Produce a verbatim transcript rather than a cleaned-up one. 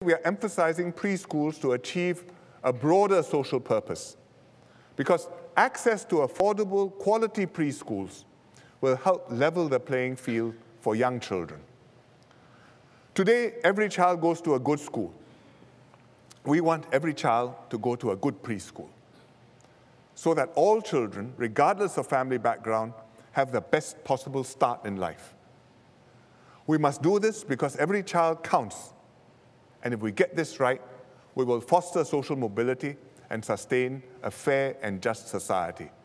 We are emphasizing preschools to achieve a broader social purpose, because access to affordable, quality preschools will help level the playing field for young children. Today, every child goes to a good school. We want every child to go to a good preschool, so that all children, regardless of family background, have the best possible start in life. We must do this because every child counts. And if we get this right, we will foster social mobility and sustain a fair and just society.